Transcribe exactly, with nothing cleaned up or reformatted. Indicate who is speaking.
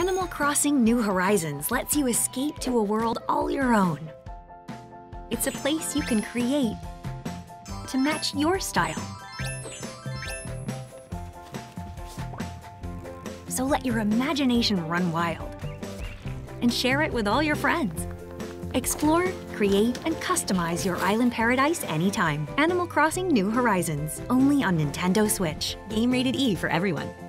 Speaker 1: Animal Crossing New Horizons lets you escape to a world all your own. It's a place you can create to match your style. So let your imagination run wild and share it with all your friends. Explore, create, and customize your island paradise anytime. Animal Crossing New Horizons, only on Nintendo Switch. Game rated E for everyone.